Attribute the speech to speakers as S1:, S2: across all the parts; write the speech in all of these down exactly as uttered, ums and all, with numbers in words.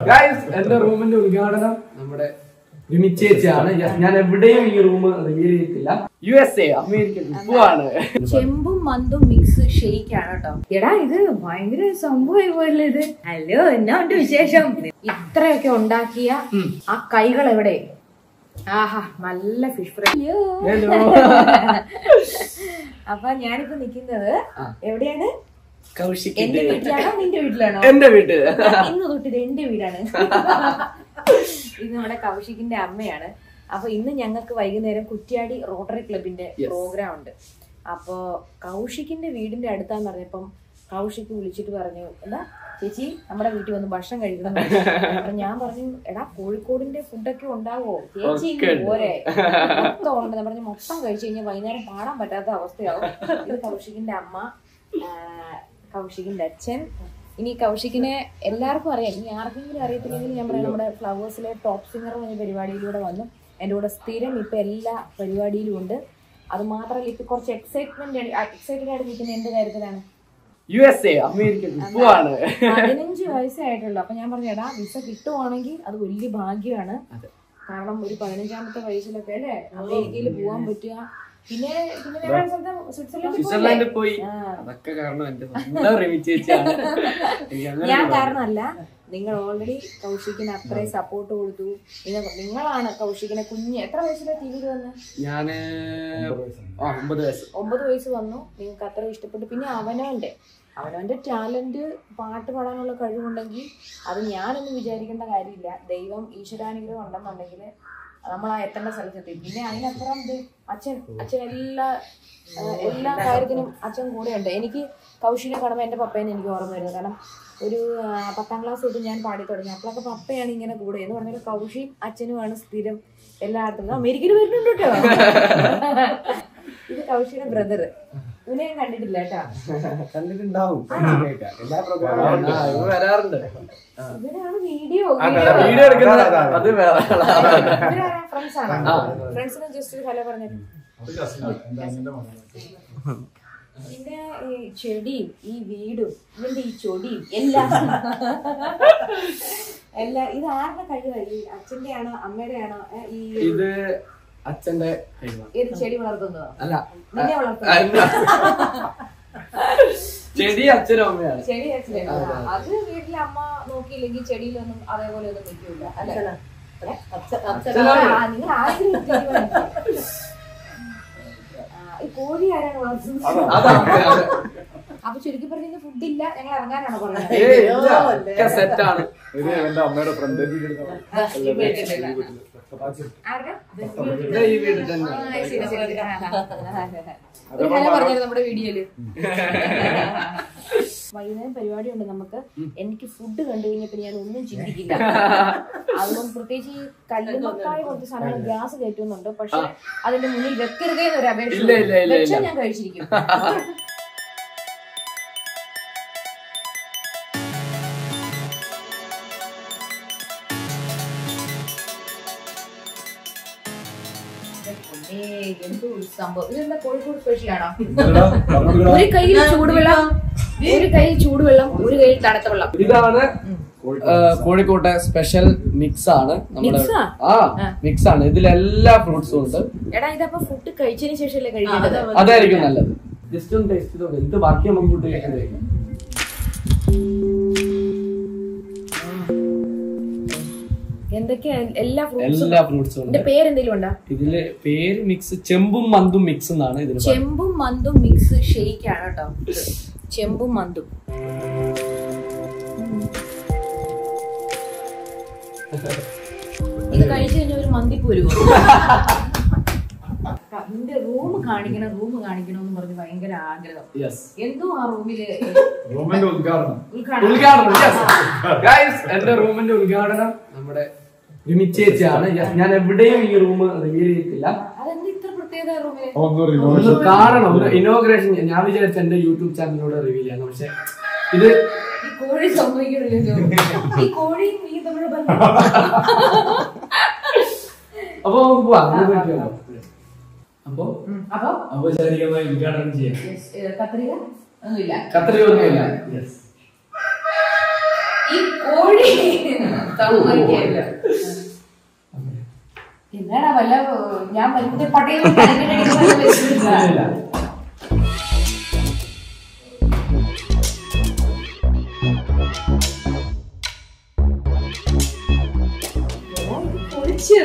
S1: Guys എന്റെ റൂമിന്റെ ഉദ്ഘാടനം നമ്മുടെ ചേച്ചിയാണ്. ഞാൻ എവിടെയും ഈ റൂം റിവീൽ ചെയ്തിട്ടില്ല. യു എസ് എ അമേരിക്ക ആണ്.
S2: ചെമ്പും മന്തും മിക്സ് ഷെയ്ക്കാണ് കേട്ടോ. എടാ ഇത് ഭയങ്കര സംഭവമായി പോയല്ലേ ഇത്. ഹലോ എന്നാ ഉണ്ട് വിശേഷം? ഇത്രയൊക്കെ ഉണ്ടാക്കിയ ആ കൈകൾ എവിടെ? ആഹാ നല്ല ഫിഷ് ഫ്രൈ. അപ്പൊ ഞാനിപ്പോ നിക്കുന്നത് എവിടെയാണ്? എന്റെ വീട്ടിലാണോ നിന്റെ വീട്ടിലാണോ?
S1: എന്റെ വീട്ടിൽ.
S2: ഇന്ന് തൊട്ടിത് എന്റെ വീടാണ്. ഇത് നമ്മുടെ കൗശിക്കിന്റെ അമ്മയാണ്. അപ്പൊ ഇന്ന് ഞങ്ങൾക്ക് വൈകുന്നേരം കുറ്റ്യാടി റോട്ടറി ക്ലബിന്റെ പ്രോഗ്രാം ഉണ്ട്. അപ്പൊ കൗശിക്കിന്റെ വീടിന്റെ അടുത്താന്ന് പറഞ്ഞപ്പം കൗശിക്ക് വിളിച്ചിട്ട് പറഞ്ഞു, എന്താ ചേച്ചി നമ്മുടെ വീട്ടിൽ വന്ന് ഭക്ഷണം കഴിക്കണം. അപ്പൊ ഞാൻ പറഞ്ഞു, എടാ കോഴിക്കോടിന്റെ ഫുഡൊക്കെ ഉണ്ടാവോ ചേച്ചി? പോരെ മൊത്തം ഉണ്ട് പറഞ്ഞു. മൊത്തം കഴിച്ചു കഴിഞ്ഞാൽ വൈകുന്നേരം പാടാൻ പറ്റാത്ത അവസ്ഥയാവും. ഇത് കൗശിക്കിന്റെ അമ്മ, കൗശിക്കിന്റെ അച്ഛൻ. ഇനി കൗശിക്കിനെ എല്ലാവർക്കും അറിയാം. ഇനി ആർക്കെങ്കിലും അറിയത്തില്ലെങ്കിൽ ഞാൻ പറയാം, നമ്മുടെ ഫ്ലവേഴ്സിലെ ടോപ്പ് സിംഗർ എന്ന പരിപാടിയിലൂടെ വന്നു എൻ്റെ കൂടെ സ്ഥിരം ഇപ്പൊ എല്ലാ പരിപാടിയിലും ഉണ്ട്. അത് മാത്രമല്ല ഇപ്പൊ കുറച്ച് എക്സൈറ്റ്മെന്റ് എക്സൈറ്റഡ് ആയിട്ട് നിൽക്കുന്ന എന്ത് കാര്യത്തിലാണ്?
S1: യു എസ് എ അമേരിക്ക ആണ്.
S2: പതിനഞ്ച് വയസ്സായിട്ടുള്ളൂ. അപ്പൊ ഞാൻ പറഞ്ഞു, എടാ വിസ കിട്ടുവാണെങ്കിൽ അത് വലിയ ഭാഗ്യമാണ്. കാരണം ഒരു പതിനഞ്ചാമത്തെ വയസ്സിലൊക്കെ അല്ലേ അമേരിക്കയിൽ പോവാൻ പറ്റുക. പിന്നെ
S1: സ്വിറ്റ്സർലാൻഡിൽ പോയി. അതൊക്കെ കാരണം
S2: ഞാൻ കാരണമല്ല, നിങ്ങൾ ഓൾറെഡി കൗശിക്കിന് അത്രയും സപ്പോർട്ട് കൊടുത്തു. നിങ്ങളാണ് കൗശിക്കിനെ കുഞ്ഞ് എത്ര വയസ്സിലെ ടി വിയിൽ വന്ന്?
S1: ഞാന് ഒമ്പത് വയസ്സ്
S2: ഒമ്പത് വയസ്സ് വന്നു. നിങ്ങൾക്ക് അത്ര ഇഷ്ടപ്പെട്ടു. പിന്നെ അവനവന്റെ അവനവന്റെ ടാലന്റ് പാട്ട് പാടാനുള്ള കഴിവുണ്ടെങ്കിൽ അത് ഞാനൊന്നും വിചാരിക്കേണ്ട കാര്യമില്ല. ദൈവം ഈശ്വരാനുഗ്രഹം ഉണ്ടെന്നുണ്ടെങ്കിൽ നമ്മൾ ആ എത്തേണ്ട സ്ഥലത്തെത്തി. പിന്നെ അതിനപ്പുറം ഇത് അച്ഛൻ അച്ഛൻ എല്ലാ എല്ലാ കാര്യത്തിനും അച്ഛൻ കൂടെയുണ്ട്. എനിക്ക് കൗശിനെ കാണുമ്പോൾ എൻ്റെ പപ്പേനെ എനിക്ക് ഓർമ്മ വരുന്നത്. കാരണം ഒരു പത്താം ക്ലാസ് തൊട്ട് ഞാൻ പാടി തുടങ്ങി. അപ്പോഴൊക്കെ പപ്പയാണ് ഇങ്ങനെ കൂടെ എന്ന് പറഞ്ഞാൽ കൗശിയും അച്ഛനുമാണ് സ്ഥിരം എല്ലായിടത്തും. അമേരിക്കയിൽ വരുന്നുണ്ട് കേട്ടോ. ഇത് കൗശിയുടെ ബ്രദർ. ഇവനെ ഞാൻ കണ്ടിട്ടില്ല കേട്ടോ.
S1: കണ്ടിട്ടുണ്ടാവും.
S2: ഇവരാണ് വീഡിയോ
S1: വീഡിയോ എടുക്കുന്നത്. അത്
S2: ഫ്രണ്ട്സ് ആണ്. ഫ്രണ്ട്സിനെ ജസ്റ്റ് ഒരു ഹലോ പറഞ്ഞു. ഇതിന്റെ ഈ ചെടിയും ഈ വീടും ഇതിന്റെ ഈ ചൊടിയും എല്ലാം എല്ലാ ഇത് ആരുടെ കഴിവായി? അച്ഛന്റെ ആണോ അമ്മയുടെ ആണോ? ഈ
S1: ഇത് അച്ഛന്റെ
S2: ഏത് ചെടി വളർത്തുന്നതോ?
S1: അല്ല,
S2: നിന്നെ വളർത്തുന്നത്
S1: ചെടി അച്ഛനും അമ്മയാണ്.
S2: ചെടി അച്ഛനും. അത് വീട്ടിലെ അമ്മ നോക്കിയില്ലെങ്കിൽ ചെടിയിലൊന്നും അതേപോലെ ഒന്നും നിൽക്കില്ല അല്ലെ? നിങ്ങൾ ആരെങ്കിലും ഈ കോഴി ആരാണ് വളർത്തുന്നത്? അപ്പൊ ചുരുക്കി പറഞ്ഞ ഫുഡ് ഇല്ല, ഞങ്ങൾ ഇറങ്ങാനാണോ പറഞ്ഞത്?
S1: സെറ്റാണ്.
S3: അമ്മയുടെ ഫ്രണ്ട്
S2: നമ്മുടെ വീഡിയോയില് വൈകുന്നേരം പരിപാടി ഉണ്ട് നമുക്ക്. എനിക്ക് ഫുഡ് കണ്ടു കഴിഞ്ഞപ്പോ ഞാൻ ഒന്നും ചിന്തിക്കില്ല. അതുകൊണ്ട് പ്രത്യേകിച്ച് ഈ കല്ലുമക്കായ കുറച്ച് സാധനങ്ങൾ ഗ്യാസ് കയറ്റുന്നുണ്ട്. പക്ഷെ അതിന്റെ മുന്നിൽ വെക്കരുതേ എന്നൊരു അപേക്ഷ വെച്ചാൽ ഞാൻ കഴിച്ചിരിക്കും. സംഭവം ഇതെന്താ കോഴിക്കോട് സ്പെഷ്യൽ ആണോ? ഒരു കയ്യിൽ ചൂടുവെള്ളം, ഒരു കയ്യിൽ ചൂടുവെള്ളം, ഒരു കയ്യിൽ തണുത്ത വെള്ളം.
S1: ഇതാണ് കോഴിക്കോട്ടെ സ്പെഷ്യൽ മിക്സ് ആണ്. നമ്മുടെ ആ മിക്സ് ആണ്. ഇതിലെല്ലാ ഫ്രൂട്ട്സും ഉണ്ട്.
S2: എടാ ഇതപ്പോ ഫുഡ് കഴിച്ചതിന് ശേഷമല്ലേ കഴിക്കേണ്ടത്?
S1: അതായിരിക്കും നല്ലത്. ജസ്റ്റ് ഒന്ന് ടേസ്റ്റ് ചെയ്തോ. എന്ത് ബാക്കി നമുക്ക് ഫുഡ് കഴിക്കുന്നത്.
S2: എന്തൊക്കെയാ എല്ലാ
S1: എല്ലാ ഫ്രൂട്ട്സും ഉണ്ട്.
S2: പേരെന്തെങ്കിലും ഉണ്ടോ
S1: ഇതില്? പേര് മിക്സ് ചെമ്പും മന്തും മിക്സ് എന്നാണ് ഇതിന്.
S2: ചെമ്പും മന്തും മിക്സ് ഷെയ്ക്കാണ് കേട്ടോ. ചെമ്പും മന്തും. ഇത് കഴിച്ചു കഴിഞ്ഞാൽ ഒരു മന്തിപ്പ് വരുമോ? നിന്റെ റൂം കാണിക്കണം റൂം കാണിക്കണം എന്ന് പറഞ്ഞ് ഭയങ്കര ആഗ്രഹം. എന്തോ ആ റൂമില്
S1: ഉദ്ഘാടനം. എന്റെ റൂമിന്റെ ഉദ്ഘാടനം നമ്മുടെ ചേച്ചിയാണ്. ഞാൻ എവിടെയും ഈ റൂം റിവീൽ ചെയ്തിട്ടില്ല. കാരണം ഇനോഗ്രേഷൻ ഞാൻ വിചാരിച്ച എന്റെ യൂട്യൂബ് ചാനലിലൂടെ റിവീൽ ചെയ്യാം. പക്ഷെ ഇത്
S2: കോഴി സംഭവിക്കില്ലല്ലോ. ഈ കോഴിയും ഈ തമ്മിലുള്ള ബന്ധം.
S1: അപ്പൊ നമുക്ക് പോവാം. അപ്പൊ അപ്പൊ ഔപചാരികമായി ഉദ്ഘാടനം ചെയ്യാം.
S2: കത്രിക ഒന്നുമില്ല.
S1: കത്രിക ഒന്നുമില്ല.
S2: ഈ കോഴി എന്നാടാ വല്ല ഞാൻ വലിയ പട്ടയം പൊളിച്ച്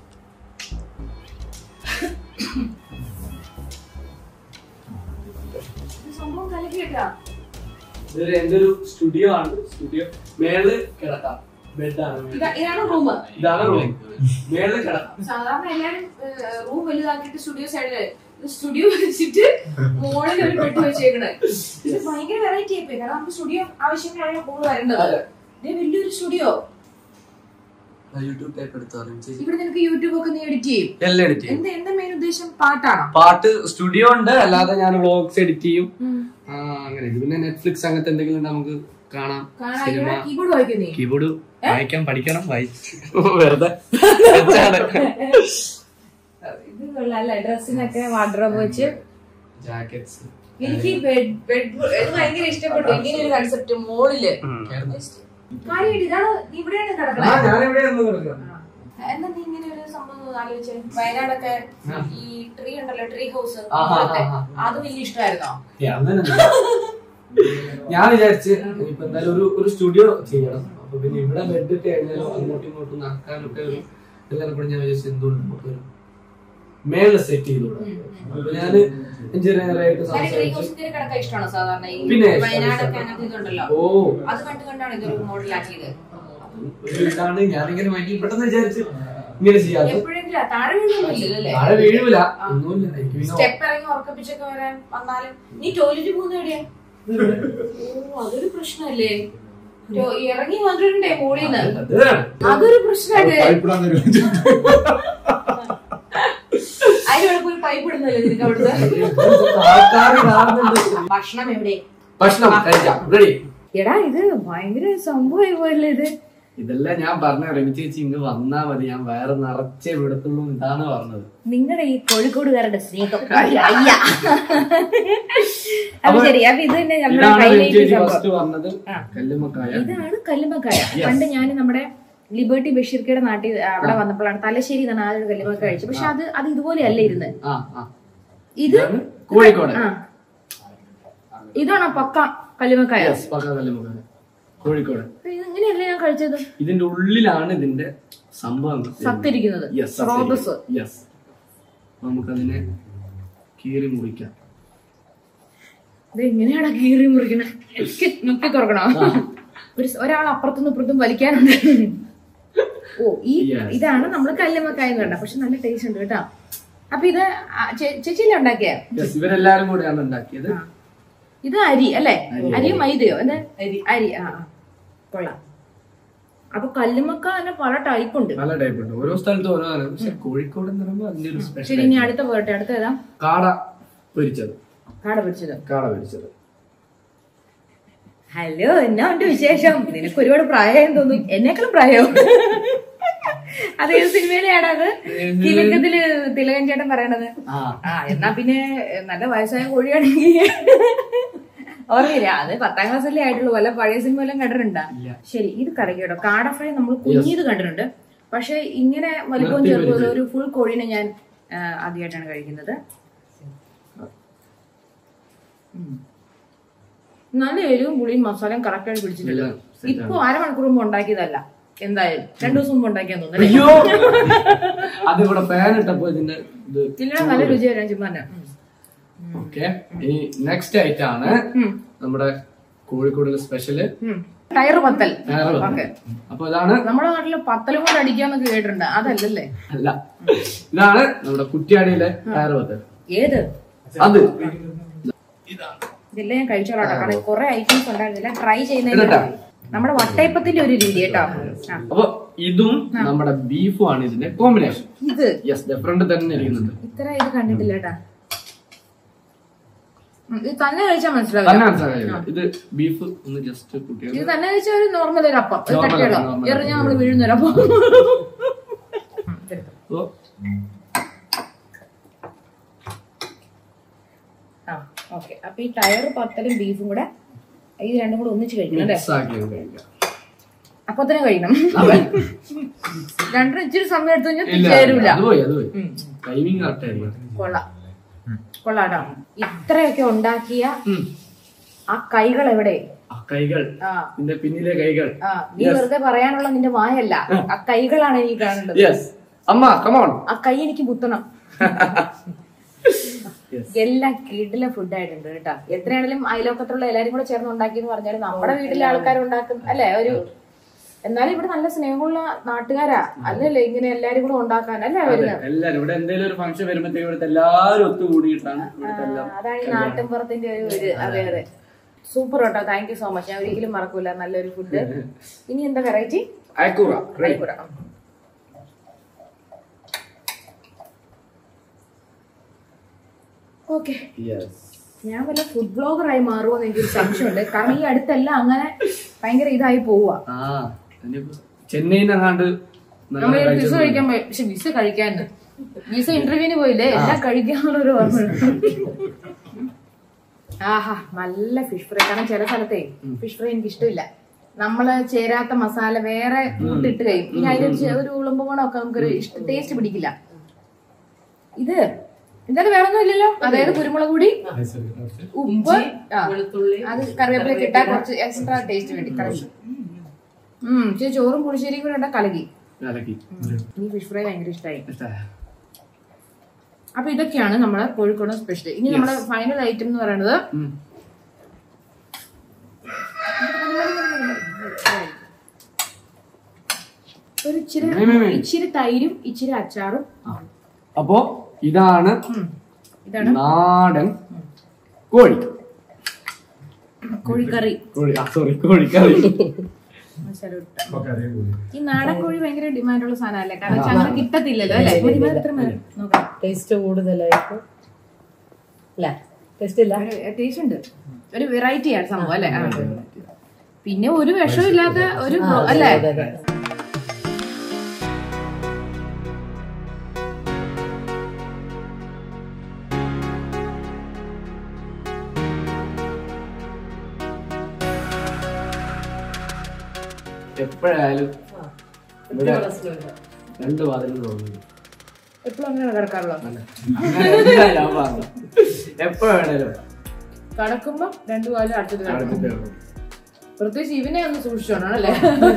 S2: സംഭവം കലക്കിട്ടാ.
S1: ഇതൊരു എന്റെ ഒരു സ്റ്റുഡിയോ ആണ്. സ്റ്റുഡിയോ മേളില് കിടക്കാം, ബെഡാണ്.
S2: ഇതാണ് റൂം.
S1: ഇതാണ് റൂം, മേളില് കിടക്കാം.
S2: സാധാരണ എല്ലാരും റൂം വലുതാക്കിയിട്ട് സ്റ്റുഡിയോ സൈഡില് സ്റ്റുഡിയോ വെച്ചിട്ട് മോളിൽ ഒരു ബെഡ് വെച്ചേക്കണേ. ഇത് ഭയങ്കര വെറൈറ്റി ആയിപ്പോയി. കാരണം നമുക്ക് സ്റ്റുഡിയോ ആവശ്യങ്ങളാണ് കൂടുതൽ വരേണ്ടത്. ഇത് വലിയൊരു സ്റ്റുഡിയോ. ഇവിടെ നിനക്ക് യൂട്യൂബ് ഒക്കെ നീ എഡിറ്റ് ചെയ്യും?
S1: എല്ലാം എഡിറ്റ് ചെയ്യും.
S2: എന്താ എന്താ മെയിൻ ഉദ്ദേശം? പാട്ടാണോ?
S1: പാട്ട് സ്റ്റുഡിയോ ഉണ്ട്, അല്ലാതെ ഞാൻ വ്ളോഗ്സ് എഡിറ്റ് ചെയ്യും. അങ്ങനെ പിന്നെ നെറ്റ്ഫ്ലിക്സ് അങ്ങനത്തെ എന്തെങ്കിലും നമുക്ക് കാണാം.
S2: കീബോർഡ് വായിക്കുന്നേ?
S1: കീബോർഡ് വായിക്കാൻ പഠിക്കണം, വായിച്ചു വെറുതെ.
S2: ഇത് കൊള്ളാല്ലേ, ഡ്രസ്സിനൊക്കെ വാർഡ്രോബ് വെച്ച്.
S1: ജാക്കറ്റ്സ്.
S2: എനിക്ക് ബെഡ് ബെഡ് ഇത് ഭയങ്കര ഇഷ്ടപ്പെട്ടു. ഇങ്ങനെ ഒരു കൺസെപ്റ്റ് മോളില്. കാര്യമായിട്ട് ഇതാണ് ഇവിടെയാണ് കിടക്കുന്നത്. എന്നാ നീ ഇങ്ങനെ ഒരു സംഭവം ആലോചിച്ച്? വയനാടൊക്കെ ഈ ട്രീ ഉണ്ടല്ലോ, ട്രീ ഹൗസ്, അത് വലിയ ഇഷ്ടമായിരുന്നോ?
S1: ഞാൻ വിചാരിച്ച് ഇപ്പൊ എന്തായാലും ഒരു ഒരു സ്റ്റുഡിയോ ചെയ്യണം. അപ്പൊ പിന്നെ ഇവിടെ ബെഡ് ഇട്ട് കഴിഞ്ഞാലും അങ്ങോട്ടും ഇങ്ങോട്ടും നടക്കാനൊക്കെ ഒരു എല്ലാവരും കൂടെ ഞാൻ വിചാരിച്ചു എന്തുകൊണ്ട് നമുക്കൊരു മേളിൽ സെറ്റ് ചെയ്തോളാം. അപ്പൊ ഞാന് എഞ്ചിനീയറായിട്ട് പിന്നെ ഓ ഇതാണ് ഞാനിങ്ങനെ മൈൻഡിൽ പെട്ടെന്ന് വിചാരിച്ച് ഇങ്ങനെ ചെയ്യാതെ. താഴെ വീഴൂല, ഒന്നുമില്ല.
S2: അതൊരു പ്രശ്നല്ലേ? ഇറങ്ങി വന്നിട്ടുണ്ടേ മോളിന്ന്, അതൊരു പ്രശ്നല്ലേ? അതിനോട് പോയി പൈപ്പ് ഇടുന്നല്ലേ നിനക്ക് അവിടുത്തെ? ഭക്ഷണം എവിടെ?
S1: ഭക്ഷണം കഴിക്കാം, റെഡി.
S2: എടാ ഇത് ഭയങ്കര സംഭവമായി പോയല്ലേ ഇത്?
S1: ഇതെല്ലാം ഞാൻ പറഞ്ഞ രമി ചേച്ചി ഇങ്ങ് വന്നാ മതി, ഞാൻ വേറെ നിറച്ചേ വിടത്തുള്ളൂ ഇതാണ് പറഞ്ഞത്.
S2: നിങ്ങളുടെ ഈ കോഴിക്കോടുകാരുടെ സ്നേഹം. അപ്പൊ ശരി, അപ്പൊ ഇത് തന്നെ ഇതാണ് കല്ലുമ്മക്കായ. പണ്ട് ഞാൻ നമ്മുടെ ലിബർട്ടി ബഷീർക്കയുടെ നാട്ടിൽ അവിടെ വന്നപ്പോഴാണ് തലശ്ശേരി എന്നാണ് ആ ഒരു കല്ലുമ്മക്ക കഴിച്ചത്. പക്ഷെ അത് അത് ഇതുപോലെ അല്ല ഇരുന്ന്. ഇത്
S1: കോഴിക്കോട്.
S2: ഇതാണോ പക്ക കല്ലുമ്മക്കായ?
S1: കോഴിക്കോട്.
S2: ഇങ്ങനെയല്ല ഞാൻ കഴിച്ചത്.
S1: ഇതിന്റെ ഉള്ളിലാണ് ഇതിന്റെ സംഭവം
S2: സത്തിരിക്കുന്നത്, സ്രോതസ്.
S1: നമുക്കതിനെ കീറി മുറിക്കാം.
S2: ഇത് എങ്ങനെയാടാ കീറി മുറിക്കണേ? മുക്കി തുറക്കണോ? ഒരു ഒരാൾ അപ്പുറത്തുനിന്ന് ഇപ്പുറത്തും വലിക്കാനുണ്ട്. ഓ ഈ ഇതാണ് നമ്മള് കല്ലുമ്മക്കായ എന്ന് കണ്ട. പക്ഷെ നല്ല ടേസ്റ്റ് ഉണ്ട് കേട്ടോ. അപ്പൊ ഇത് ചേച്ചിയല്ലേ ഉണ്ടാക്കിയ?
S1: ഇവരെല്ലാരും കൂടെയാണ് ഉണ്ടാക്കിയത്.
S2: ഇത് അരി അല്ലേ? അരിയോ മൈദയോ? എന്താ അരി? ആ കൊള്ളാം. അപ്പൊ കല്ലുമ്മക്ക തന്നെ പല ടൈപ്പ് ഉണ്ട്.
S1: പല ടൈപ്പ് ഉണ്ട്, ഓരോ സ്ഥലത്തും ഓരോ. പക്ഷെ കോഴിക്കോട് എന്ന് പറയുമ്പോൾ അതിന്റെ ഒരു സ്പെഷ്യൽ.
S2: ശരി, ഇനി അടുത്ത പോട്ടെ. അടുത്ത ഏതാ?
S1: കാട പൊരിച്ചത്.
S2: കാട പൊരിച്ചത്.
S1: കാട പൊരിച്ചത്.
S2: ഹലോ, എന്നാ ഉണ്ട് വിശേഷം? നിനക്ക് ഒരുപാട് പ്രായം തോന്നും. എന്നെക്കാളും പ്രായം. അത് ഏത് സിനിമയിലാണ് അത്? തിലകത്തില് തിലകൻ ചേട്ടൻ പറയണത്. ആ എന്നാ പിന്നെ നല്ല വയസ്സായ കോഴിയാണെങ്കിൽ ഓർമ്മയില്ല. അത് പത്താം ക്ലാസ്സല്ലേ ആയിട്ടുള്ളൂ. വല്ല പഴയ സിനിമ എല്ലാം കണ്ടിട്ടുണ്ടാ? ശരി, ഇത് കറി കേട്ടോ. കാട ഫ്രൈ നമ്മൾ കുഞ്ഞിത് കണ്ടിട്ടുണ്ട്. പക്ഷെ ഇങ്ങനെ വലിപ്പം ചെറുപ്പം ഒരു ഫുൾ കോഴീനെ ഞാൻ ആദ്യമായിട്ടാണ് കഴിക്കുന്നത്. നല്ല എരിവും പുളിയും മസാലയും കറക്റ്റായിട്ട് പിടിച്ചിട്ടുണ്ട്. ഇപ്പൊ അരമണിക്കൂർ മുമ്പ് ഉണ്ടാക്കിയതല്ല, എന്തായാലും രണ്ടു ദിവസം മുമ്പ് ഉണ്ടാക്കിയാന്ന് തോന്നുന്നു. നല്ല രുചി വരാൻ ചുമ്മാ.
S1: നെക്സ്റ്റ് ഐറ്റം ആണ് നമ്മുടെ കോഴിക്കോടിലെ സ്പെഷ്യല്
S2: ടയർ പത്തൽ.
S1: അപ്പൊ ഇതാണ്
S2: നമ്മുടെ നാട്ടില് പത്തലും കൊണ്ട് അടിക്കാന്നൊക്കെ കേട്ടിട്ടുണ്ട്. അതല്ലല്ലേ?
S1: അല്ല, ഇതാണ് നമ്മുടെ കുറ്റ്യാടിയിലെ ടയർ പത്തൽ.
S2: ഏത്?
S1: അത്
S2: ഇതെല്ലാം ഞാൻ കഴിച്ചോളാം. കാരണം കുറെ ഐറ്റംസ് ഉണ്ടായിരുന്നില്ല. ട്രൈ ചെയ്യുന്നതിന് നമ്മുടെ വട്ടയപ്പത്തിന്റെ ഒരു രീതി കേട്ടോ.
S1: അപ്പൊ ഇതും നമ്മുടെ ബീഫും ആണ് ഇതിന്റെ കോമ്പിനേഷൻ.
S2: ഇത്
S1: യെസ്, ഡിഫറന്റ് തന്നെ ഇരിക്കുന്നുണ്ട്.
S2: ഇത്ര ഇത് കണ്ടിട്ടില്ല കേട്ടാ. ഇത് തന്നെ കഴിച്ചാൽ മനസ്സിലാവും.
S1: ഇത് ബീഫ് ഒന്ന് ജസ്റ്റ്
S2: ഇത് തന്നെ കഴിച്ചാൽ ഒരു നോർമൽ ഒരു അപ്പം എറിഞ്ഞാൽ നമ്മള് വീഴുന്നൊരപ്പം. ആ ഓക്കെ. അപ്പൊ ഈ ടയർ പത്തലും ബീഫും കൂടെ ഇത് രണ്ടും കൂടെ ഒന്നിച്ച് കഴിക്കണം അല്ലേ? അപ്പൊ തന്നെ കഴിക്കണം. രണ്ടര ഇച്ചിരി സമയം എടുത്തു കഴിഞ്ഞാൽ ചേരൂല. കൊള്ളാം കൊള്ളാട്ടോ. ഇത്രയൊക്കെ ഉണ്ടാക്കിയ ആ കൈകൾ എവിടെ?
S1: കൈകൾ പിന്നിലെ കൈകൾ.
S2: നീ വെറുതെ പറയാനുള്ള നിന്റെ വായല്ല, ആ കൈകളാണ് എനിക്ക് കാണേണ്ടത്. ആ കൈ എനിക്ക് കുത്തണം. എല്ലാം കിടില ഫുഡായിട്ടുണ്ട് കേട്ടോ. എത്രയാണെങ്കിലും അയലോക്കത്തുള്ള എല്ലാരും കൂടെ ചേർന്ന് ഉണ്ടാക്കിയെന്ന് പറഞ്ഞാലും നമ്മുടെ വീട്ടിലെ ആൾക്കാരുണ്ടാക്കും അല്ലെ ഒരു. എന്നാലും ഇവിടെ നല്ല സ്നേഹമുള്ള നാട്ടുകാരാ അല്ലല്ലേ ഇങ്ങനെ എല്ലാരും കൂടെ ഉണ്ടാക്കാൻ അല്ലേ വരുന്നത്.
S1: എല്ലാരും ഇവിടെ എന്തെങ്കിലും ഒരു ഫംഗ്ഷൻ വരുമ്പോഴത്തേക്കും ഇവിടുത്തെ എല്ലാവരും ഒത്തുകൂടിയിട്ടാണ്.
S2: അതാണ് ഈ നാട്ടിൻപുറത്തിന്റെ ഒരു ഒരു അതെ അതെ സൂപ്പർ കേട്ടോ. Thank you so much. ഞാൻ ഒരിക്കലും മറക്കൂല നല്ലൊരു ഫുഡ്. ഇനി എന്താ വെറൈറ്റി?
S1: അയക്കൂറ.
S2: അയക്കൂറ ഓക്കെ. ഞാൻ വല്ല ഫുഡ് ബ്ലോഗറായി മാറുമോ എന്ന് എനിക്കൊരു സംശയമുണ്ട്. കാരണം ഈ അടുത്തെല്ലാം അങ്ങനെ ഭയങ്കര ഇതായി പോവാ.
S1: ചെന്നൈയിനെങ്ങാണ്ട്
S2: നമ്മൾ വിസ കഴിക്കാൻ പോയി. പക്ഷെ വിസ കഴിക്കാൻ വിസ ഇന്റർവ്യൂവിന് പോയില്ലേ, എല്ലാം കഴിക്കാനുള്ളൊരു ഓർമ്മ. ആഹാ നല്ല ഫിഷ് ഫ്രൈ. കാരണം ചില സ്ഥലത്തെ ഫിഷ് ഫ്രൈ എനിക്ക് ഇഷ്ടമില്ല. നമ്മള് ചേരാത്ത മസാല വേറെ കൂട്ടിട്ട് കഴിയും. പിന്നെ അതിന് ഒരു ഉളുമ്പുമണമൊക്കെ നമുക്കൊരു ഇഷ്ട ടേസ്റ്റ് പിടിക്കില്ല. ഇത് ഇതൊക്കെ വേറെ ഒന്നും ഇല്ലല്ലോ. അതായത് കുരുമുളക് പൊടി, ഉപ്പ്, അത് കറിവേപ്പില കിട്ടാൻ കുറച്ച് എക്സ്ട്രാ ടേസ്റ്റ് വേണ്ടി കലക്കി. ഉം ഇച്ചിരി ചോറും പുളിശ്ശേരിയും കൂടെ ഉണ്ടാ കലക്കി. ഈ ഫിഷ് ഫ്രൈ ഭയങ്കര ഇഷ്ടമായി. അപ്പൊ ഇതൊക്കെയാണ് നമ്മുടെ കോഴിക്കോട് സ്പെഷ്യൽ. ഇനി നമ്മുടെ ഫൈനൽ ഐറ്റം എന്ന് പറയുന്നത് ഒരു ഇച്ചിരി ഇച്ചിരി തൈരും ഇച്ചിരി അച്ചാറും.
S1: അപ്പോ ഇതാണ് ഇതാണ് നാടൻ കോഴി
S2: കോഴിക്കറി.
S1: സോറി കോഴിക്കറി.
S2: ഈ നാടൻ കോഴി ഭയങ്കര ഡിമാൻഡുള്ള സാധനമല്ലേ? കാരണം അങ്ങനെ കിട്ടത്തില്ലല്ലോ അല്ലെ?
S3: ടേസ്റ്റ് കൂടുതലായിരിക്കും. ടേസ്റ്റ് ഇല്ല,
S2: ടേസ്റ്റ് ഉണ്ട്. ഒരു വെറൈറ്റി ആണ് സംഭവം അല്ലെ? പിന്നെ ഒരു വിഷവും ഇല്ലാത്ത ഒരു അല്ലേ?
S1: എപ്പോഴായാലും ഇവിടെ രണ്ട് വാതിലും തോന്നുന്നു.
S2: എപ്പോഴും അങ്ങനെ കിടക്കാറുള്ളൂ.
S1: എപ്പോഴാണേലും
S2: കടക്കുമ്പോ രണ്ടു വാതിലും അടുത്തത് കിടക്കും. പ്രത്യേകിച്ച് ഇവനെ ഒന്ന് സൂക്ഷിച്ചോണം അല്ലേ?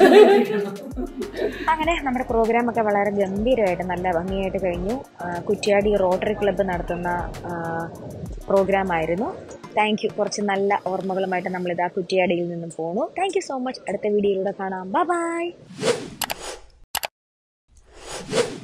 S4: അങ്ങനെ നമ്മുടെ പ്രോഗ്രാം ഒക്കെ വളരെ ഗംഭീരമായിട്ട് നല്ല ഭംഗിയായിട്ട് കഴിഞ്ഞു. കുറ്റ്യാടി റോട്ടറി ക്ലബ്ബ് നടത്തുന്ന പ്രോഗ്രാം ആയിരുന്നു. Thank you. കുറച്ച് നല്ല ഓർമ്മകളുമായിട്ട് നമ്മളിതാ കുറ്റ്യാടിയിൽ നിന്നും പോണു. Thank you so much. അടുത്ത വീഡിയോയിലൂടെ കാണാം. Bye by.